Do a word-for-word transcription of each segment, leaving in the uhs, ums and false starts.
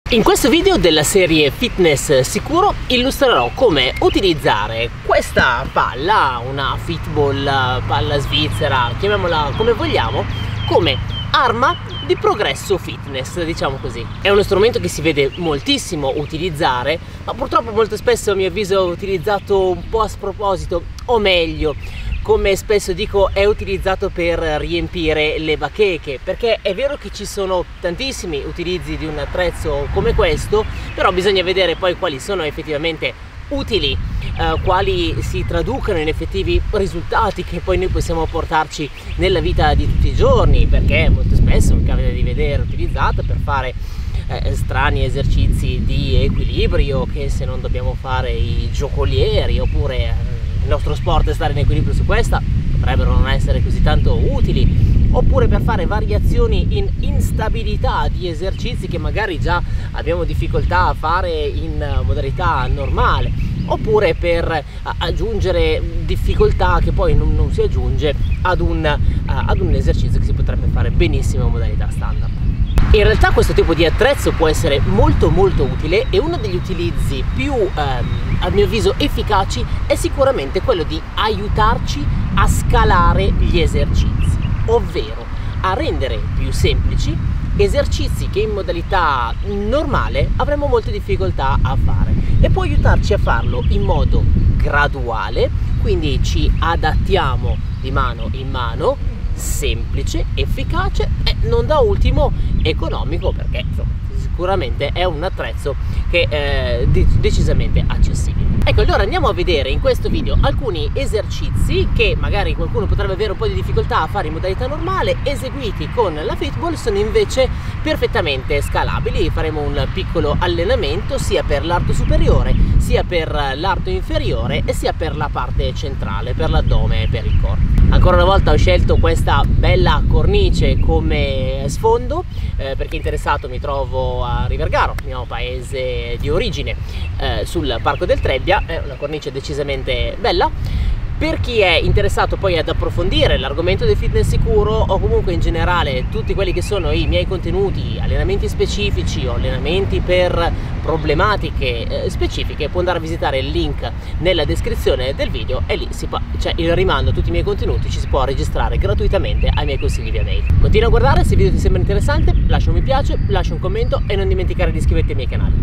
In questo video della serie Fitness Sicuro illustrerò come utilizzare questa palla, una Fitball, palla svizzera, chiamiamola come vogliamo, come arma di progresso fitness, diciamo così. È uno strumento che si vede moltissimo utilizzare, ma purtroppo molto spesso a mio avviso è utilizzato un po' a sproposito, o meglio, come spesso dico, è utilizzato per riempire le bacheche, perché è vero che ci sono tantissimi utilizzi di un attrezzo come questo, però bisogna vedere poi quali sono effettivamente utili, eh, quali si traducono in effettivi risultati che poi noi possiamo portarci nella vita di tutti i giorni, perché molto spesso mi capita di vedere utilizzata per fare eh, strani esercizi di equilibrio, che se non dobbiamo fare i giocolieri oppure eh, il nostro sport è stare in equilibrio su questa, potrebbero non essere così tanto utili, oppure per fare variazioni in instabilità di esercizi che magari già abbiamo difficoltà a fare in modalità normale, oppure per aggiungere difficoltà che poi non, non si aggiunge ad un, ad un esercizio che si potrebbe fare benissimo in modalità standard. In realtà questo tipo di attrezzo può essere molto molto utile, e uno degli utilizzi più ehm, a mio avviso efficaci è sicuramente quello di aiutarci a scalare gli esercizi, ovvero a rendere più semplici esercizi che in modalità normale avremo molte difficoltà a fare, e può aiutarci a farlo in modo graduale, quindi ci adattiamo di mano in mano, semplice, efficace e non da ultimo economico, perché insomma, sicuramente è un attrezzo che è decisamente accessibile. Ecco, allora andiamo a vedere in questo video alcuni esercizi che magari qualcuno potrebbe avere un po' di difficoltà a fare in modalità normale, eseguiti con la Fitball sono invece perfettamente scalabili. Faremo un piccolo allenamento sia per l'arto superiore, sia per l'arto inferiore e sia per la parte centrale, per l'addome e per il corpo. Ancora una volta ho scelto questa bella cornice come sfondo, eh, perché interessato mi trovo a Rivergaro, mio paese di origine, eh, sul Parco del Trebbia. È una cornice decisamente bella. Per chi è interessato poi ad approfondire l'argomento del fitness sicuro, o comunque in generale tutti quelli che sono i miei contenuti, allenamenti specifici o allenamenti per problematiche eh, specifiche, può andare a visitare il link nella descrizione del video, e lì si può, c'è il rimando a tutti i miei contenuti, ci si può registrare gratuitamente ai miei consigli via mail. Continua a guardare, se il video ti sembra interessante lascia un mi piace, lascia un commento e non dimenticare di iscriverti ai miei canali.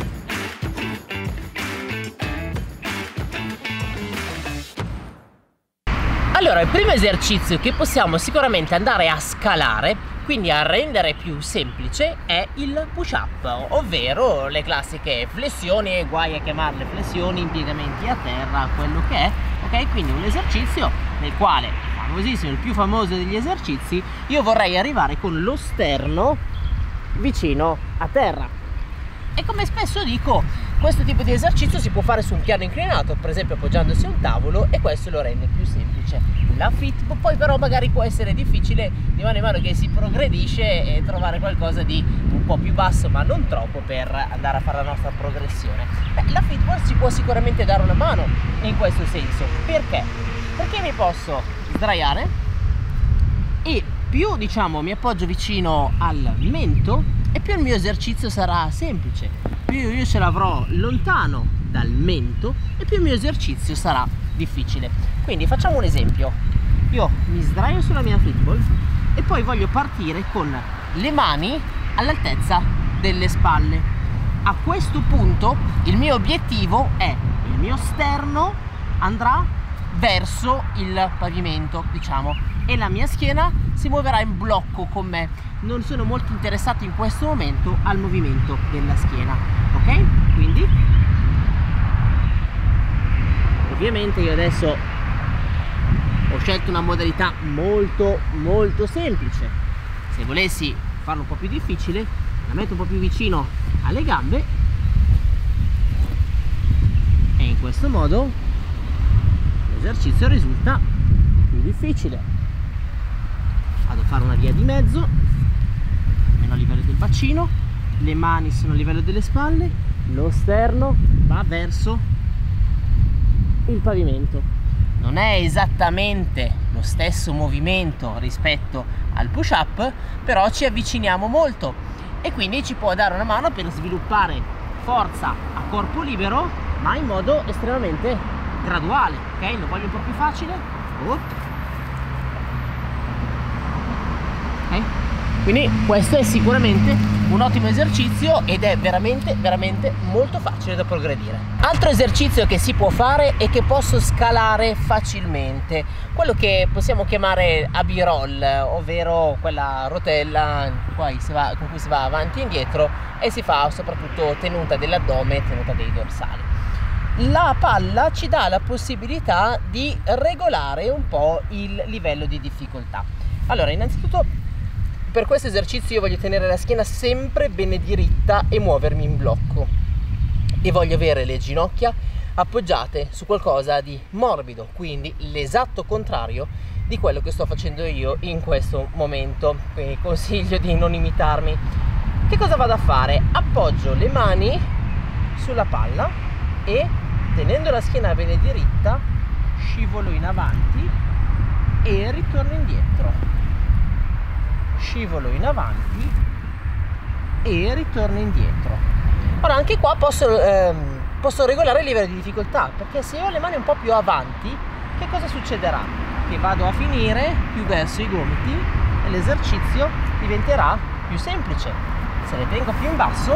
Allora, il primo esercizio che possiamo sicuramente andare a scalare, quindi a rendere più semplice, è il push up, ovvero le classiche flessioni, guai a chiamarle flessioni, impiegamenti a terra, quello che è, ok? Quindi un esercizio nel quale, famosissimo, il più famoso degli esercizi, io vorrei arrivare con lo sterno vicino a terra. E come spesso dico, questo tipo di esercizio si può fare su un piano inclinato, per esempio appoggiandosi a un tavolo, e questo lo rende più semplice. La Fitball poi però magari può essere difficile di mano in mano che si progredisce e trovare qualcosa di un po' più basso, ma non troppo, per andare a fare la nostra progressione. Beh, la Fitball ci può sicuramente dare una mano in questo senso. Perché? Perché mi posso sdraiare e più, diciamo, mi appoggio vicino al mento, e più il mio esercizio sarà semplice, più io ce l'avrò lontano dal mento e più il mio esercizio sarà difficile. Quindi facciamo un esempio: io mi sdraio sulla mia Fitball e poi voglio partire con le mani all'altezza delle spalle. A questo punto il mio obiettivo è il mio sterno andrà verso il pavimento, diciamo, e la mia schiena si muoverà in blocco con me. Non sono molto interessato in questo momento al movimento della schiena, ok? Quindi ovviamente io adesso ho scelto una modalità molto molto semplice. Se volessi farlo un po' più difficile, la metto un po' più vicino alle gambe, e in questo modo l'esercizio risulta più difficile. Vado a fare una via di mezzo, almeno a livello del bacino, le mani sono a livello delle spalle, lo sterno va verso il pavimento. Non è esattamente lo stesso movimento rispetto al push up, però ci avviciniamo molto, e quindi ci può dare una mano per sviluppare forza a corpo libero, ma in modo estremamente graduale, ok? Lo voglio un po' più facile. Oh. Okay. Quindi questo è sicuramente un ottimo esercizio ed è veramente veramente molto facile da progredire. Altro esercizio che si può fare e che posso scalare facilmente, quello che possiamo chiamare a B-roll, ovvero quella rotella poi si va, con cui si va avanti e indietro e si fa soprattutto tenuta dell'addome e tenuta dei dorsali. La palla ci dà la possibilità di regolare un po' il livello di difficoltà. Allora, innanzitutto per questo esercizio io voglio tenere la schiena sempre bene diritta e muovermi in blocco e voglio avere le ginocchia appoggiate su qualcosa di morbido, quindi l'esatto contrario di quello che sto facendo io in questo momento, quindi consiglio di non imitarmi. Che cosa vado a fare? Appoggio le mani sulla palla e tenendo la schiena bene diritta scivolo in avanti e ritorno indietro. Scivolo in avanti e ritorno indietro. Ora anche qua posso, ehm, posso regolare il livello di difficoltà, perché se io ho le mani un po' più avanti, che cosa succederà? Che vado a finire più verso i gomiti e l'esercizio diventerà più semplice. Se le tengo più in basso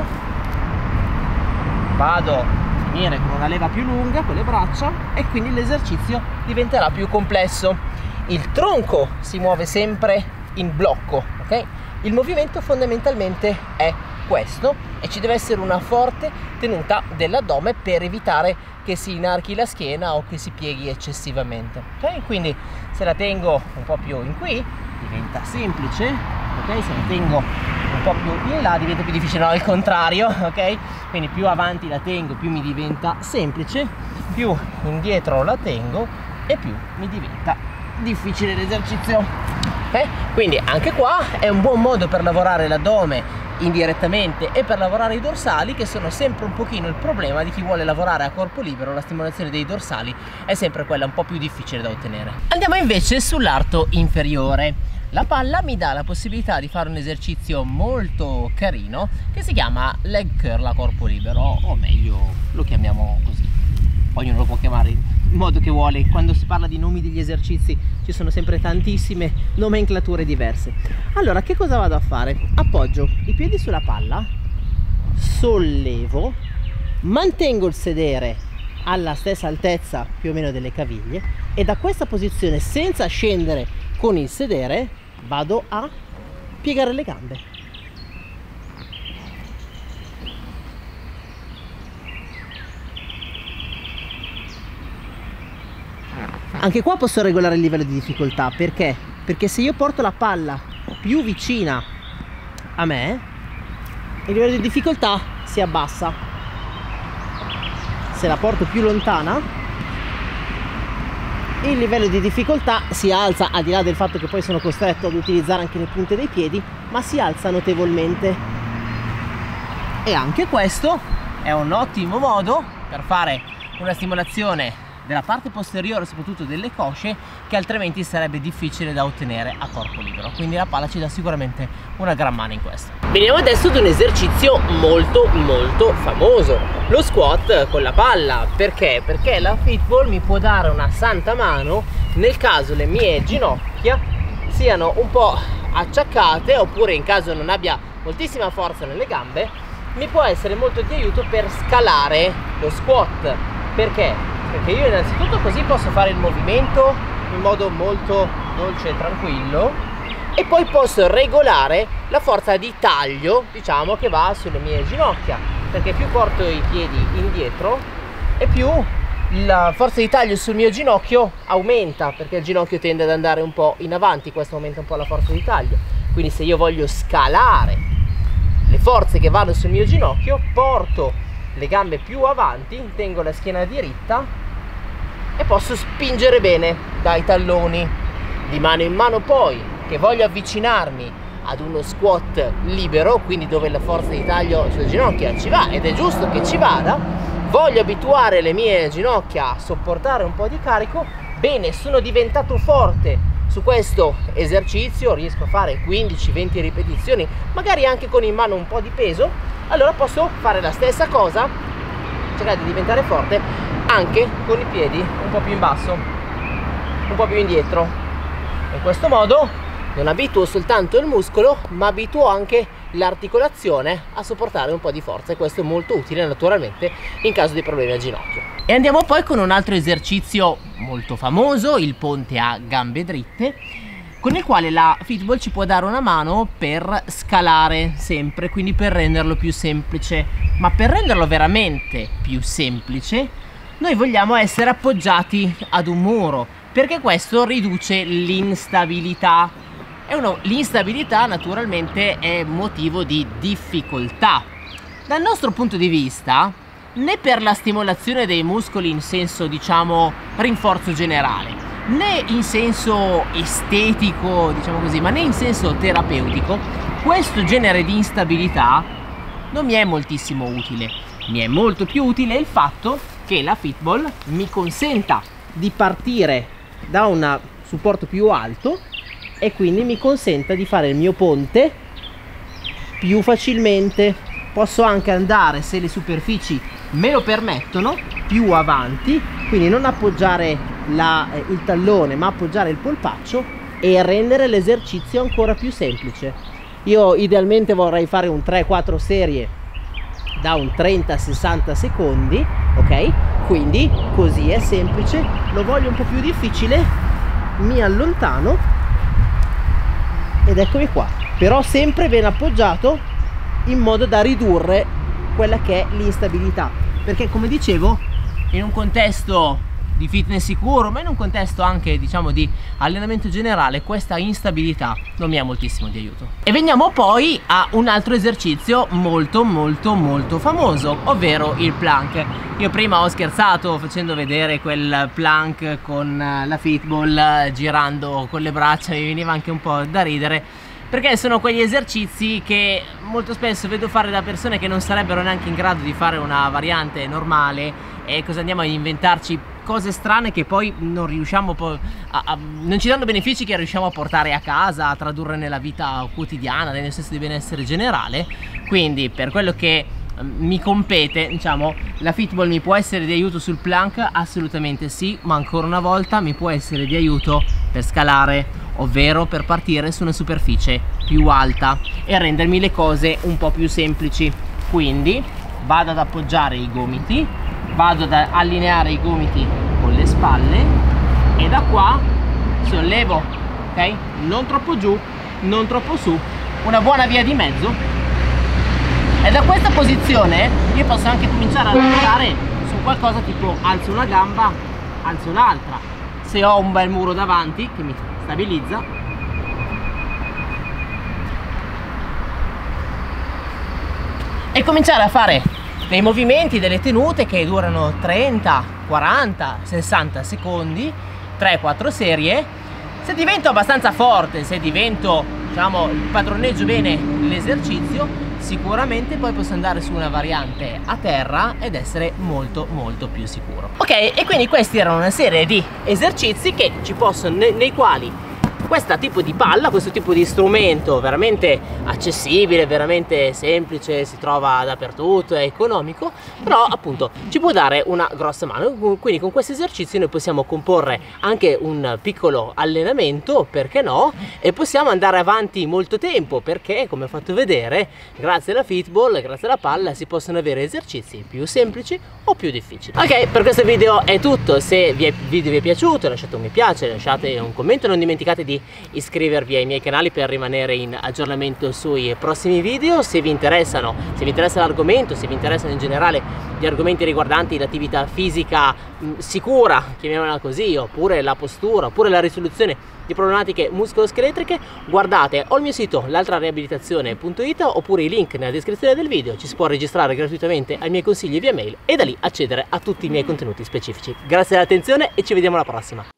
vado a finire con una leva più lunga con le braccia e quindi l'esercizio diventerà più complesso. Il tronco si muove sempre in blocco, ok? Il movimento fondamentalmente è questo e ci deve essere una forte tenuta dell'addome per evitare che si inarchi la schiena o che si pieghi eccessivamente, ok? Quindi se la tengo un po' più in qui diventa semplice, ok? Se la tengo un po' più in là diventa più difficile, no, al contrario, ok? Quindi più avanti la tengo più mi diventa semplice, più indietro la tengo e più mi diventa difficile l'esercizio. Eh? Quindi anche qua è un buon modo per lavorare l'addome indirettamente e per lavorare i dorsali, che sono sempre un pochino il problema di chi vuole lavorare a corpo libero. La stimolazione dei dorsali è sempre quella un po' più difficile da ottenere. Andiamo invece sull'arto inferiore. La palla mi dà la possibilità di fare un esercizio molto carino che si chiama leg curl a corpo libero, o meglio lo chiamiamo così, ognuno lo può chiamare in modo che vuole. Quando si parla di nomi degli esercizi ci sono sempre tantissime nomenclature diverse. Allora, che cosa vado a fare? Appoggio i piedi sulla palla, sollevo, mantengo il sedere alla stessa altezza più o meno delle caviglie e da questa posizione, senza scendere con il sedere, vado a piegare le gambe. Anche qua posso regolare il livello di difficoltà, perché? Perché se io porto la palla più vicina a me, il livello di difficoltà si abbassa. Se la porto più lontana, il livello di difficoltà si alza, al di là del fatto che poi sono costretto ad utilizzare anche le punte dei piedi, ma si alza notevolmente. E anche questo è un ottimo modo per fare una stimolazione della parte posteriore, soprattutto delle cosce, che altrimenti sarebbe difficile da ottenere a corpo libero. Quindi la palla ci dà sicuramente una gran mano in questo. Veniamo adesso ad un esercizio molto molto famoso, lo squat con la palla. Perché? Perché la fitball mi può dare una santa mano nel caso le mie ginocchia siano un po' acciaccate, oppure in caso non abbia moltissima forza nelle gambe, mi può essere molto di aiuto per scalare lo squat. Perché? Perché io innanzitutto così posso fare il movimento in modo molto dolce e tranquillo e poi posso regolare la forza di taglio, diciamo, che va sulle mie ginocchia, perché più porto i piedi indietro e più la forza di taglio sul mio ginocchio aumenta, perché il ginocchio tende ad andare un po' in avanti, questo aumenta un po' la forza di taglio. Quindi se io voglio scalare le forze che vanno sul mio ginocchio, porto le gambe più avanti, tengo la schiena diritta e posso spingere bene dai talloni. Di mano in mano poi, che voglio avvicinarmi ad uno squat libero, quindi dove la forza di taglio sulle ginocchia ci va, ed è giusto che ci vada, voglio abituare le mie ginocchia a sopportare un po' di carico, bene, sono diventato forte su questo esercizio riesco a fare quindici venti ripetizioni, magari anche con in mano un po' di peso, allora posso fare la stessa cosa, cercare di diventare forte anche con i piedi un po' più in basso, un po' più indietro. In questo modo non abituo soltanto il muscolo, ma abituo anche l'articolazione a sopportare un po' di forza, e questo è molto utile naturalmente in caso di problemi al ginocchio. E andiamo poi con un altro esercizio molto famoso, il ponte a gambe dritte, con il quale la Fitball ci può dare una mano per scalare sempre, quindi per renderlo più semplice. Ma per renderlo veramente più semplice noi vogliamo essere appoggiati ad un muro, perché questo riduce l'instabilità. E l'instabilità naturalmente è motivo di difficoltà. Dal nostro punto di vista, né per la stimolazione dei muscoli in senso, diciamo, rinforzo generale, né in senso estetico, diciamo così, ma né in senso terapeutico, questo genere di instabilità non mi è moltissimo utile. Mi è molto più utile il fatto che la Fitball mi consenta di partire da un supporto più alto e quindi mi consenta di fare il mio ponte più facilmente. Posso anche andare, se le superfici me lo permettono, più avanti, quindi non appoggiare la, eh, il tallone, ma appoggiare il polpaccio e rendere l'esercizio ancora più semplice. Io idealmente vorrei fare un tre quattro serie da un trenta sessanta secondi, ok? Quindi così è semplice. Lo voglio un po' più difficile, mi allontano ed eccomi qua, però sempre ben appoggiato in modo da ridurre quella che è l'instabilità, perché come dicevo, in un contesto di fitness sicuro, ma in un contesto anche, diciamo, di allenamento generale, questa instabilità non mi è moltissimo di aiuto. E veniamo poi a un altro esercizio molto molto molto famoso, ovvero il plank. Io prima ho scherzato facendo vedere quel plank con la Fitball girando con le braccia, mi veniva anche un po' da ridere, perché sono quegli esercizi che molto spesso vedo fare da persone che non sarebbero neanche in grado di fare una variante normale, e cosa andiamo a inventarci cose strane che poi non riusciamo a, a non ci danno benefici che riusciamo a portare a casa, a tradurre nella vita quotidiana, nel senso di benessere generale. Quindi per quello che mi compete, diciamo, la Fitball mi può essere di aiuto sul plank? Assolutamente sì, ma ancora una volta mi può essere di aiuto per scalare, ovvero per partire su una superficie più alta e rendermi le cose un po' più semplici. Quindi vado ad appoggiare i gomiti, vado ad allineare i gomiti con le spalle e da qua sollevo, ok? Non troppo giù, non troppo su, una buona via di mezzo. E da questa posizione io posso anche cominciare a lavorare su qualcosa tipo alzo una gamba, alzo l'altra. Se ho un bel muro davanti che mi stabilizza, e cominciare a fare dei movimenti, delle tenute che durano trenta, quaranta, sessanta secondi, tre quattro serie. Se divento abbastanza forte, se divento, diciamo, padroneggio bene l'esercizio, sicuramente poi posso andare su una variante a terra ed essere molto molto più sicuro. Ok, e quindi questi erano una serie di esercizi che ci possono, nei, nei quali questo tipo di palla, questo tipo di strumento veramente accessibile, veramente semplice, si trova dappertutto, è economico, però appunto ci può dare una grossa mano. Quindi con questi esercizi noi possiamo comporre anche un piccolo allenamento, perché no, e possiamo andare avanti molto tempo, perché come ho fatto vedere, grazie alla Fitball, grazie alla palla, si possono avere esercizi più semplici o più difficili. Ok, per questo video è tutto. Se il video vi è piaciuto lasciate un mi piace, lasciate un commento, non dimenticate di iscrivervi ai miei canali per rimanere in aggiornamento sui prossimi video. Se vi interessano, se vi interessa l'argomento, se vi interessano in generale gli argomenti riguardanti l'attività fisica mh, sicura, chiamiamola così, oppure la postura, oppure la risoluzione di problematiche muscoloscheletriche, guardate o il mio sito l'altra riabilitazione punto it oppure i link nella descrizione del video. Ci si può registrare gratuitamente ai miei consigli via mail e da lì accedere a tutti i miei contenuti specifici. Grazie dell'attenzione e ci vediamo alla prossima.